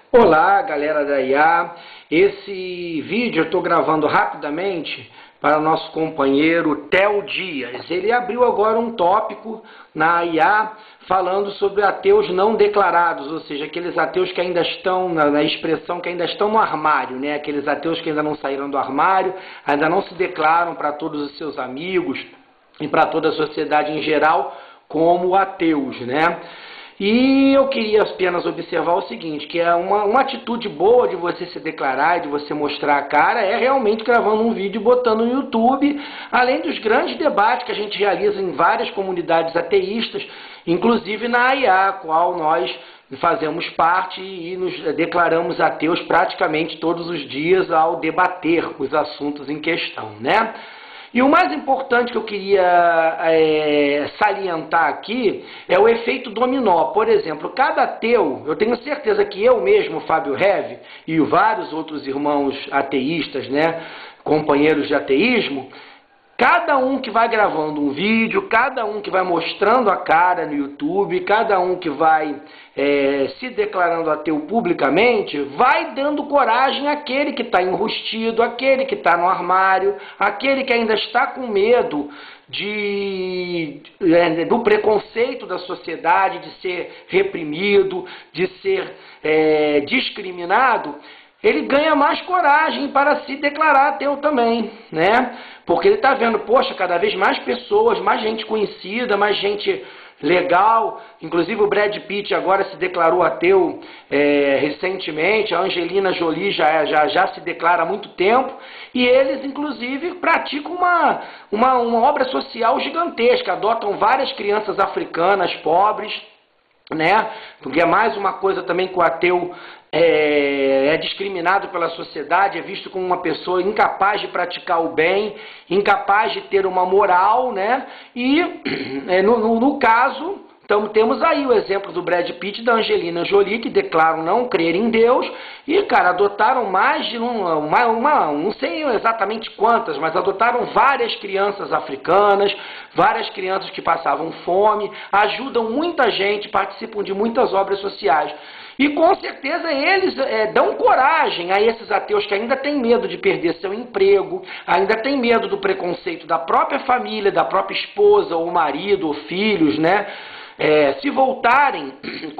Olá, galera da IA. Esse vídeo eu estou gravando rapidamente para o nosso companheiro Theo Dias. Ele abriu agora um tópico na IA falando sobre ateus não declarados, ou seja, aqueles ateus que ainda estão, na expressão, que ainda estão no armário, né? Aqueles ateus que ainda não saíram do armário, ainda não se declaram para todos os seus amigos e para toda a sociedade em geral como ateus, né? E eu queria apenas observar o seguinte, que é uma atitude boa de você se declarar, de você mostrar a cara, é realmente gravando um vídeo e botando no YouTube, além dos grandes debates que a gente realiza em várias comunidades ateístas, inclusive na IA, a qual nós fazemos parte e nos declaramos ateus praticamente todos os dias ao debater os assuntos em questão, né? E o mais importante que eu queria salientar aqui é o efeito dominó. Por exemplo, cada ateu, eu tenho certeza que eu mesmo, Fábio Heve, e vários outros irmãos ateístas, né, companheiros de ateísmo, cada um que vai gravando um vídeo, cada um que vai mostrando a cara no YouTube, cada um que vai se declarando ateu publicamente, vai dando coragem àquele que está enrustido, àquele que está no armário, àquele que ainda está com medo do preconceito da sociedade, de ser reprimido, de ser discriminado. Ele ganha mais coragem para se declarar ateu também, né? Porque ele está vendo, poxa, cada vez mais pessoas, mais gente conhecida, mais gente legal, inclusive o Brad Pitt agora se declarou ateu recentemente, a Angelina Jolie já se declara há muito tempo, e eles, inclusive, praticam uma obra social gigantesca, adotam várias crianças africanas pobres, né? Porque é mais uma coisa também que o ateu é discriminado pela sociedade, é visto como uma pessoa incapaz de praticar o bem, incapaz de ter uma moral, né? E no caso, então, temos aí o exemplo do Brad Pitt e da Angelina Jolie, que declaram não crer em Deus e, cara, adotaram mais de não sei exatamente quantas, mas adotaram várias crianças africanas, várias crianças que passavam fome, ajudam muita gente, participam de muitas obras sociais. E com certeza eles dão coragem a esses ateus que ainda têm medo de perder seu emprego, ainda têm medo do preconceito da própria família, da própria esposa, ou marido, ou filhos, né? Se voltarem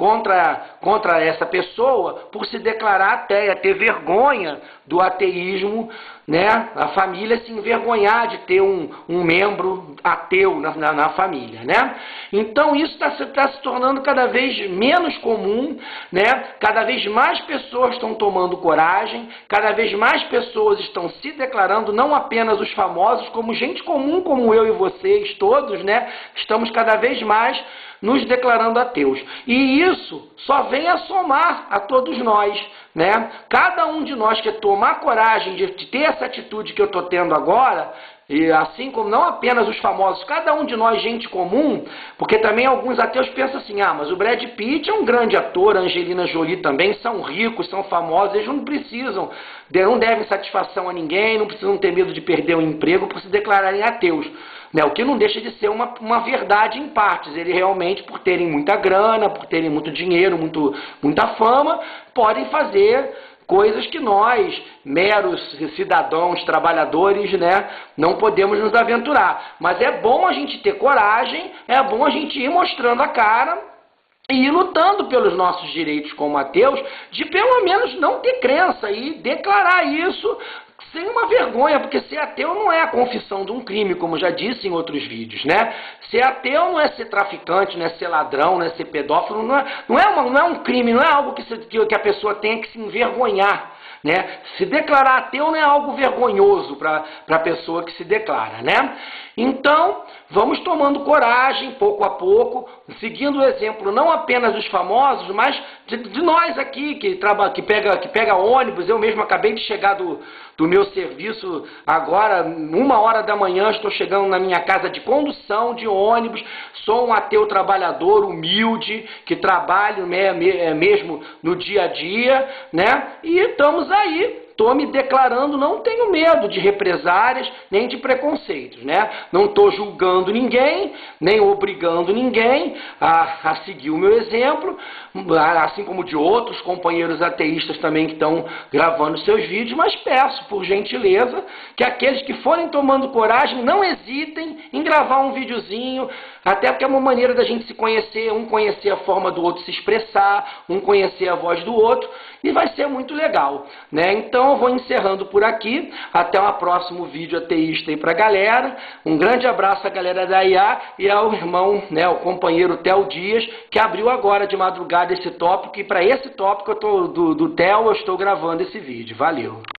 contra essa pessoa por se declarar ateia, ter vergonha do ateísmo, né? A família se envergonhar de ter um membro ateu na família, né? Então isso está se tornando cada vez menos comum, né? Cada vez mais pessoas estão tomando coragem, cada vez mais pessoas estão se declarando, não apenas os famosos, como gente comum como eu e vocês todos, né? Estamos cada vez mais nos declarando ateus. E isso só vem a somar a todos nós, né? Cada um de nós que tomar coragem de ter essa atitude que eu estou tendo agora, e assim como não apenas os famosos, cada um de nós, gente comum, porque também alguns ateus pensam assim, mas o Brad Pitt é um grande ator, a Angelina Jolie também, são ricos, são famosos, eles não precisam, não devem satisfação a ninguém, não precisam ter medo de perder o emprego por se declararem ateus. Né, o que não deixa de ser uma verdade em partes. Eles realmente, por terem muita grana, por terem muito dinheiro, muita fama, podem fazer coisas que nós, meros cidadãos, trabalhadores, né, não podemos nos aventurar. Mas é bom a gente ter coragem, é bom a gente ir mostrando a cara e ir lutando pelos nossos direitos como ateus, de pelo menos não ter crença e declarar isso sem uma vergonha, porque ser ateu não é a confissão de um crime, como já disse em outros vídeos, né? Ser ateu não é ser traficante, não é ser ladrão, não é ser pedófilo, não é um crime, não é algo que a pessoa tenha que se envergonhar, né? Se declarar ateu não é algo vergonhoso para a pessoa que se declara, né? Então, vamos tomando coragem, pouco a pouco, seguindo o exemplo não apenas dos famosos, mas de nós aqui, que pega ônibus. Eu mesmo acabei de chegar do meu serviço agora, 1h da manhã, estou chegando na minha casa de condução de ônibus, sou um ateu trabalhador, humilde, que trabalho mesmo no dia a dia, né? E estamos aí, estou me declarando, não tenho medo de represárias nem de preconceitos, né? Não estou julgando ninguém, nem obrigando ninguém a seguir o meu exemplo, assim como de outros companheiros ateístas também que estão gravando seus vídeos, mas peço, por gentileza, que aqueles que forem tomando coragem não hesitem em gravar um videozinho, até porque é uma maneira da gente se conhecer, um conhecer a forma do outro se expressar, um conhecer a voz do outro, e vai ser muito legal, né? Então eu vou encerrando por aqui, até um próximo vídeo ateísta aí pra galera. Um grande abraço à galera da IA e ao irmão, né, o companheiro Theo Dias, que abriu agora de madrugada esse tópico, e para esse tópico do Theo eu estou gravando esse vídeo. Valeu!